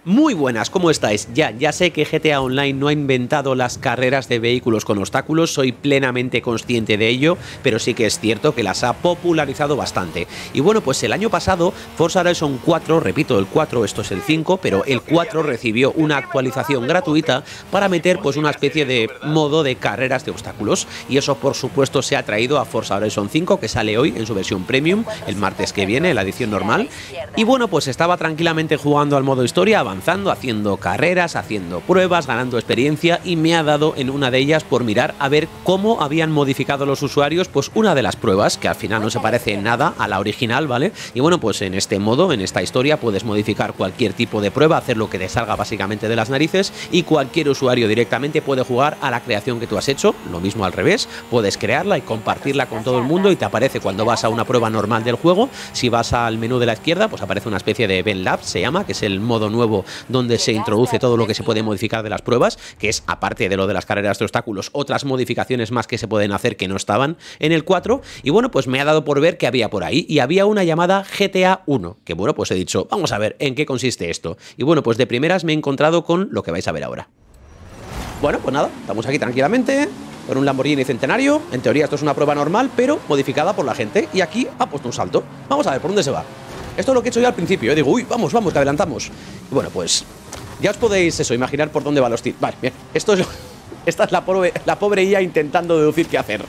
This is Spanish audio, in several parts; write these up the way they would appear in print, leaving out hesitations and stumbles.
Muy buenas, ¿cómo estáis? Ya sé que GTA Online no ha inventado las carreras de vehículos con obstáculos, soy plenamente consciente de ello, pero sí que es cierto que las ha popularizado bastante. Y bueno, pues el año pasado Forza Horizon 4, repito, el 4, esto es el 5, pero el 4 recibió una actualización gratuita para meter pues una especie de modo de carreras de obstáculos. Y eso por supuesto se ha traído a Forza Horizon 5, que sale hoy en su versión Premium, el martes que viene, la edición normal. Y bueno, pues estaba tranquilamente jugando al modo historia, avanzando, haciendo carreras, haciendo pruebas, ganando experiencia, y me ha dado en una de ellas por mirar a ver cómo habían modificado los usuarios pues una de las pruebas, que al final no se parece en nada a la original, ¿vale? Y bueno, pues en este modo, en esta historia, puedes modificar cualquier tipo de prueba, hacer lo que te salga básicamente de las narices, y cualquier usuario directamente puede jugar a la creación que tú has hecho, lo mismo al revés, puedes crearla y compartirla con todo el mundo, y te aparece cuando vas a una prueba normal del juego. Si vas al menú de la izquierda, pues aparece una especie de Event Lab, se llama, que es el modo nuevo donde se introduce todo lo que se puede modificar de las pruebas, que es, aparte de lo de las carreras de obstáculos, otras modificaciones más que se pueden hacer que no estaban en el 4. Y bueno, pues me ha dado por ver que había por ahí, y había una llamada GTA 1, que bueno, pues he dicho, vamos a ver en qué consiste esto. Y bueno, pues de primeras me he encontrado con lo que vais a ver ahora. Bueno, pues nada, estamos aquí tranquilamente con un Lamborghini Centenario. En teoría esto es una prueba normal, pero modificada por la gente, y aquí ha puesto un salto. Vamos a ver por dónde se va. Esto es lo que he hecho yo al principio, digo, uy, vamos, que adelantamos. Y bueno, pues ya os podéis imaginar por dónde va los tiros. Vale, bien, esta es la pobre IA intentando deducir qué hacer.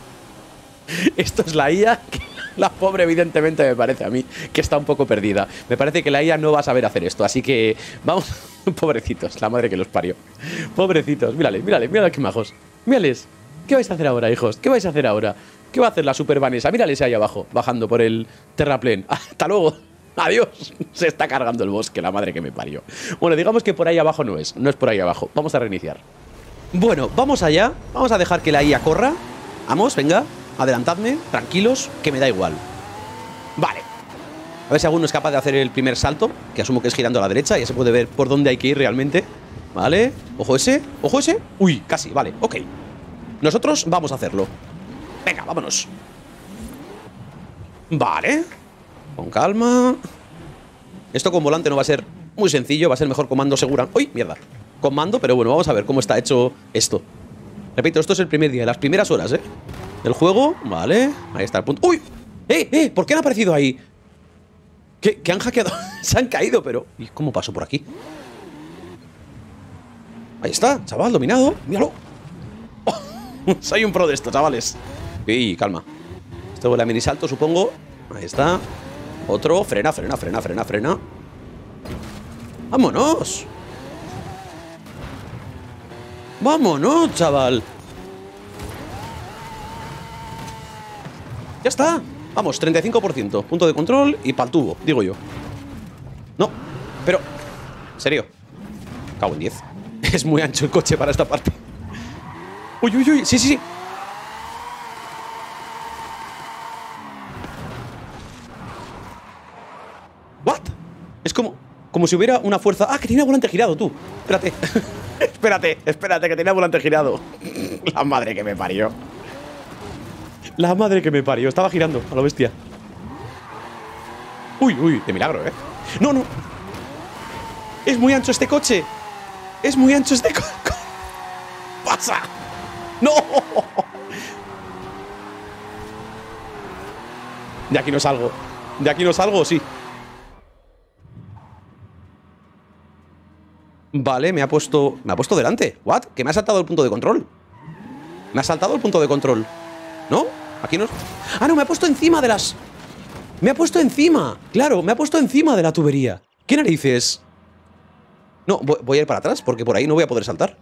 Esto es la IA que la pobre, evidentemente, me parece a mí que está un poco perdida. Me parece que la IA no va a saber hacer esto, así que vamos. Pobrecitos, la madre que los parió. Pobrecitos, mírales, qué majos. Mírales, ¿qué vais a hacer ahora, hijos? ¿Qué vais a hacer ahora? ¿Qué va a hacer la Super Vanessa? Mírales ahí abajo, bajando por el terraplén. Hasta luego. Adiós. Se está cargando el bosque, la madre que me parió. Bueno, digamos que por ahí abajo no es por ahí abajo. Vamos a reiniciar. Bueno, vamos allá. Vamos a dejar que la IA corra. Vamos, venga, adelantadme, tranquilos, que me da igual. Vale. A ver si alguno es capaz de hacer el primer salto, que asumo que es girando a la derecha. Ya se puede ver por dónde hay que ir realmente. Vale, ojo ese, ojo ese. Uy, casi, vale, ok. Nosotros vamos a hacerlo. Venga, vámonos. Vale. Con calma. Esto con volante no va a ser muy sencillo, va a ser mejor con mando segura. ¡Uy, mierda! Con mando, pero bueno, vamos a ver cómo está hecho esto. Repito, esto es el primer día, las primeras horas, del juego. Vale, ahí está el punto. ¡Uy! ¿Por qué han aparecido ahí? ¿Qué han hackeado? Se han caído, pero... ¿Y cómo paso por aquí? Ahí está, chaval, dominado. Míralo. Oh, soy un pro de esto, chavales. Y calma. Esto huele a mini salto, supongo. Ahí está. Otro. Frena. ¡Vámonos! ¡Vámonos, chaval! Ya está. Vamos, 35%. Punto de control y pa'l tubo, digo yo. No, pero... ¿En serio? Cago en 10. Es muy ancho el coche para esta parte. Uy. Sí. ¿What? Es como si hubiera una fuerza... Ah, que tiene volante girado, tú. Espérate. Espérate, que tenía volante girado. La madre que me parió. La madre que me parió. Estaba girando a lo bestia. Uy, de milagro, No. Es muy ancho este coche. ¡Pasa! ¡No! De aquí no salgo, ¿o sí? Vale, me ha puesto delante. ¿What? Que me ha saltado el punto de control. ¿No? Aquí no... Ah, no, me ha puesto encima de las... Claro, me ha puesto encima de la tubería. ¿Qué narices? No, voy a ir para atrás, porque por ahí no voy a poder saltar.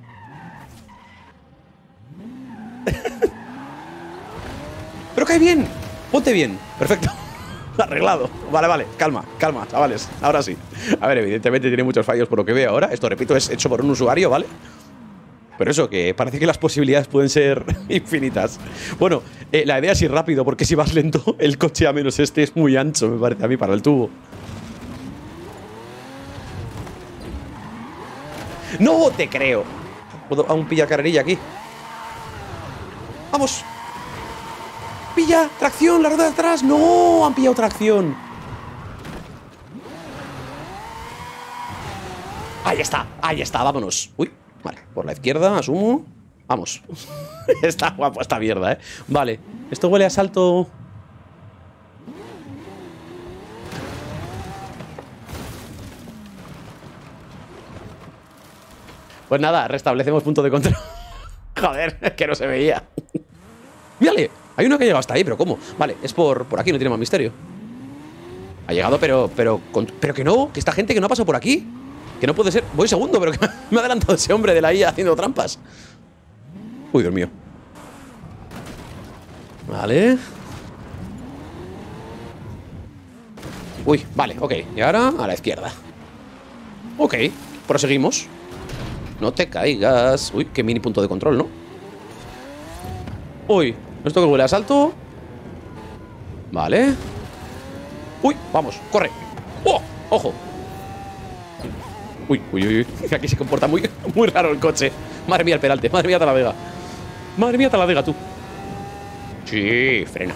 Pero cae bien. Ponte bien. Perfecto. Arreglado. Vale. Calma, chavales. Ahora sí. A ver, evidentemente tiene muchos fallos por lo que veo ahora. Esto, repito, es hecho por un usuario, ¿vale? Pero eso, que parece que las posibilidades pueden ser infinitas. Bueno, la idea es ir rápido, porque si vas lento, el coche a menos este es muy ancho, me parece a mí, para el tubo. ¡No te creo! ¿Puedo aún pillar carrerilla aquí? ¡Vamos! ¡Pilla! ¡Tracción! ¡La rueda de atrás! ¡No! Han pillado tracción. ahí está, vámonos. Uy, vale, por la izquierda, asumo. Vamos. Está guapo esta mierda, ¿eh? Vale, esto huele a salto. Pues nada, restablecemos punto de control. Joder, es que no se veía. Mírale, hay uno que ha llegado hasta ahí, pero ¿cómo? Vale, es por aquí, no tiene más misterio. Ha llegado, pero que no, que esta gente que no ha pasado por aquí. Que no puede ser. Voy segundo, pero que me ha adelantado ese hombre de la IA haciendo trampas. Uy, Dios mío. Vale. Uy, vale, ok. Y ahora a la izquierda. Ok, proseguimos. No te caigas. Uy, qué mini punto de control, ¿no? Uy, esto que huele a salto. Vale. Uy, vamos, corre. ¡Oh! ¡Ojo! Uy, uy, uy, uy. Aquí se comporta muy raro el coche. Madre mía el peralte, madre mía Talavega. Madre mía Talavega, tú. Sí, frena.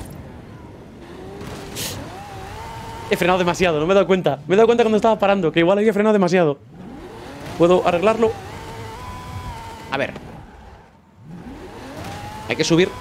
He frenado demasiado, no me he dado cuenta. Me he dado cuenta cuando estaba parando, que igual había frenado demasiado. ¿Puedo arreglarlo? A ver. Hay que subir.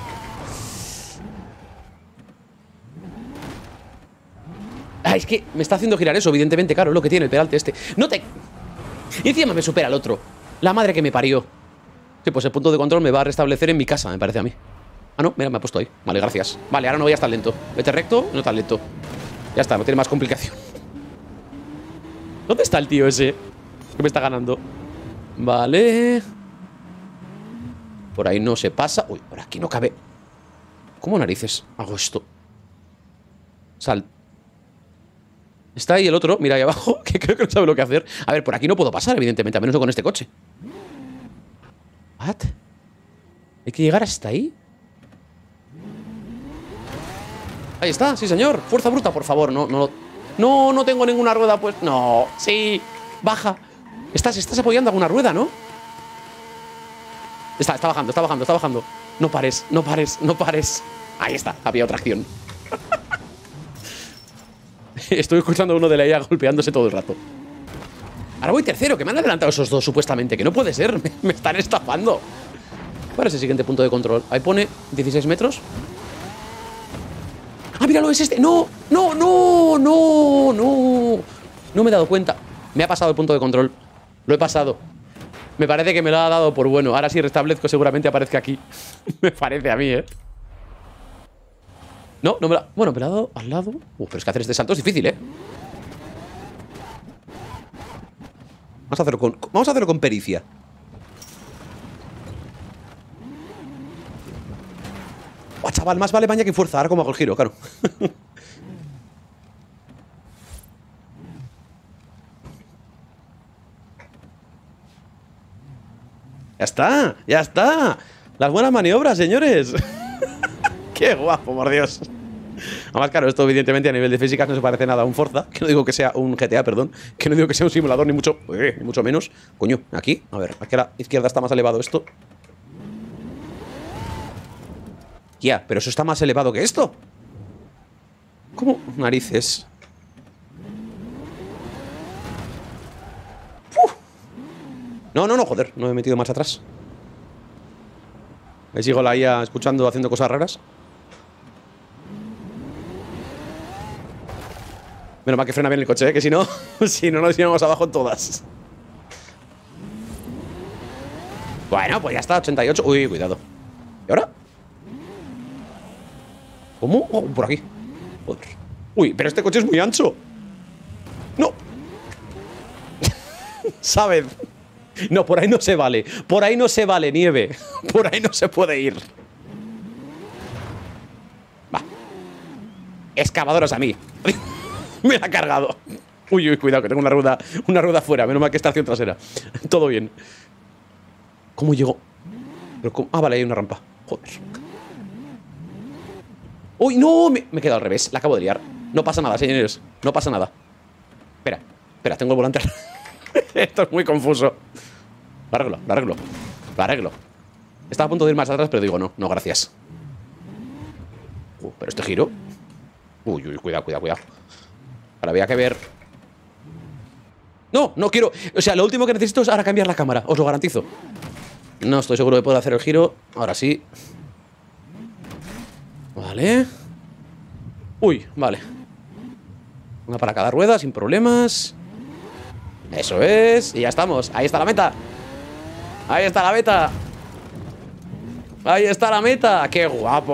Ah, es que me está haciendo girar eso, evidentemente, claro, es lo que tiene el peralte este. No te... Y encima me supera el otro. La madre que me parió. Sí, pues el punto de control me va a restablecer en mi casa, me parece a mí. Ah, no, mira, me ha puesto ahí. Vale, gracias. Vale, ahora no voy a estar lento. Vete recto, no tan lento. Ya está, no tiene más complicación. ¿Dónde está el tío ese que me está ganando? Vale. Por ahí no se pasa. Uy, por aquí no cabe. ¿Cómo narices hago esto? Sal. Está ahí el otro, mira ahí abajo, que creo que no sabe lo que hacer. A ver, por aquí no puedo pasar, evidentemente, a menos no con este coche. ¿What? ¿Hay que llegar hasta ahí? Ahí está, sí señor. Fuerza bruta, por favor, no tengo ninguna rueda, pues... No, sí, baja. Estás apoyando alguna rueda, ¿no? Está bajando. No pares. Ahí está, había otra acción. Estoy escuchando a uno de la IA golpeándose todo el rato. Ahora voy tercero, que me han adelantado esos dos supuestamente. Que no puede ser, me están estafando. ¿Cuál es el siguiente punto de control? Ahí pone 16 metros. ¡Ah, míralo, es este! ¡No! No me he dado cuenta. Me ha pasado el punto de control. Lo he pasado. Me parece que me lo ha dado por bueno. Ahora si restablezco seguramente aparezca aquí. Me parece a mí, ¿eh? No me la... Bueno, me la ha dado al lado. Pero es que hacer este salto es difícil, ¿eh? Vamos a hacerlo con pericia. ¡Buah, chaval! Más vale maña que fuerza. Ahora como hago el giro, claro. ¡Ya está! Las buenas maniobras, señores. ¡Qué guapo, por Dios! Además, claro, esto evidentemente a nivel de físicas no se parece nada a un Forza. Que no digo que sea un GTA, perdón. Que no digo que sea un simulador, ni mucho menos. Coño, aquí, a ver, aquí a la izquierda está más elevado esto. Ya, pero eso está más elevado que esto. ¿Cómo? Narices. ¡Uf! No, joder, no me he metido más atrás. Me sigo la IA escuchando, haciendo cosas raras. Menos mal que frena bien el coche, ¿eh? Que si no, nos íbamos abajo en todas. Bueno, pues ya está, 88. Uy, cuidado. ¿Y ahora? ¿Cómo? Oh, por aquí. Joder. Uy, pero este coche es muy ancho. ¡No! ¿Sabes? No, por ahí no se vale. Por ahí no se vale, nieve. Por ahí no se puede ir. Va. Excavadoras a mí. Me la ha cargado. Uy, cuidado, que tengo una rueda fuera. Menos mal que estación trasera. Todo bien. ¿Cómo llego? Ah, vale, hay una rampa. Joder. ¡Uy, no! Me he quedado al revés. La acabo de liar. No pasa nada, señores. No pasa nada. Espera, tengo el volante. Esto es muy confuso. Lo arreglo. Estaba a punto de ir más atrás, pero digo, no, gracias. Pero este giro. Uy, cuidado. Ahora había que ver. No, no quiero. O sea, lo último que necesito es ahora cambiar la cámara, os lo garantizo. No estoy seguro de poder hacer el giro. Ahora sí. Vale. Uy, vale. Una para cada rueda, sin problemas. Eso es. Y ya estamos. Ahí está la meta. Ahí está la meta. Ahí está la meta. ¡Qué guapo!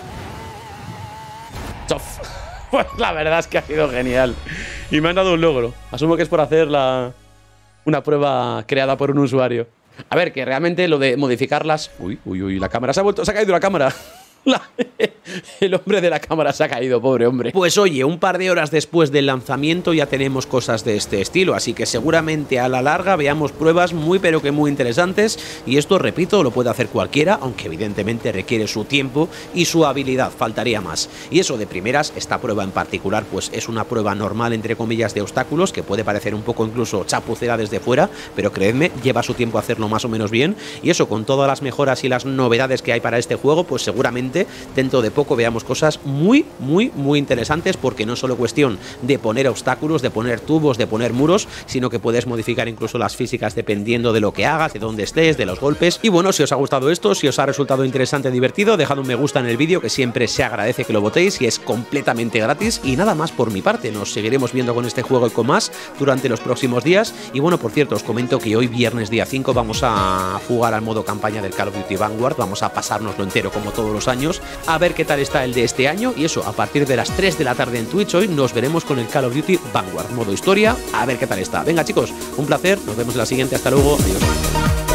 Chof. Pues la verdad es que ha sido genial. Y me han dado un logro. Asumo que es por hacer una prueba creada por un usuario. A ver, que realmente lo de modificarlas... Uy, uy, uy, la cámara se ha caído la cámara. El hombre de la cámara se ha caído, pobre hombre. Pues oye, un par de horas después del lanzamiento ya tenemos cosas de este estilo, así que seguramente a la larga veamos pruebas muy pero que muy interesantes, y esto, repito, lo puede hacer cualquiera, aunque evidentemente requiere su tiempo y su habilidad, faltaría más. Y eso de primeras, esta prueba en particular, pues es una prueba normal, entre comillas, de obstáculos, que puede parecer un poco incluso chapucera desde fuera, pero creedme, lleva su tiempo hacerlo más o menos bien, y eso con todas las mejoras y las novedades que hay para este juego, pues seguramente dentro de poco veamos cosas muy interesantes, porque no es solo cuestión de poner obstáculos, de poner tubos, de poner muros, sino que puedes modificar incluso las físicas dependiendo de lo que hagas, de dónde estés, de los golpes. Y bueno, si os ha gustado esto, si os ha resultado interesante, divertido, dejad un me gusta en el vídeo, que siempre se agradece que lo votéis y es completamente gratis. Y nada más por mi parte, nos seguiremos viendo con este juego y con más durante los próximos días. Y bueno, por cierto, os comento que hoy viernes día 5 vamos a jugar al modo campaña del Call of Duty Vanguard, vamos a pasárnoslo entero como todos los años, a ver qué tal está el de este año. Y eso, a partir de las 3 de la tarde en Twitch hoy nos veremos con el Call of Duty Vanguard, modo historia, a ver qué tal está. Venga chicos, un placer, nos vemos en la siguiente, hasta luego, adiós.